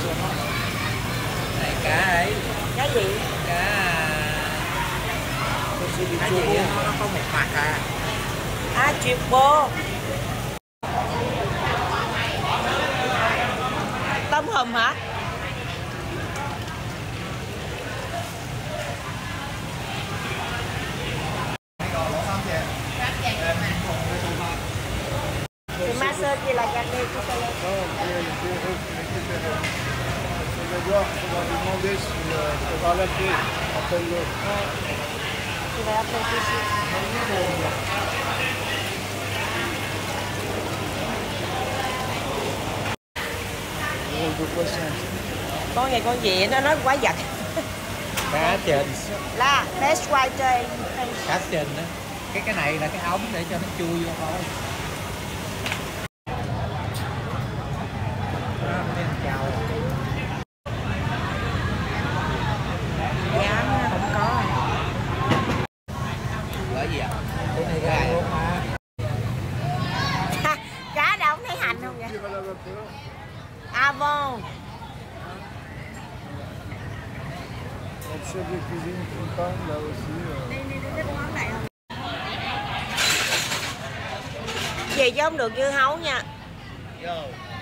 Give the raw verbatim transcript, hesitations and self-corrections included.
Này cá ấy. Cá gì? Cá cá gì á, nó có một mặt à. À, triệt bô. Tôm hùm hả? Thì masseur kia là gardé tout à l'heure. Tu vas appeler tout de suite. Con này con gì nó nói quá giật. Cá trên. Là best writer. Cá trên đó. Cái cái này là cái ống để cho nó chui vô thôi. Chào. Dạ không có. Là gì ạ? Cái này gà luôn mà. Cá đâu không thấy hành không vậy? À vâng. Chef de cuisine Fontaine là aussi. Đi đi đi cái món này không? Gì chứ không được dưa hấu nha. Vô.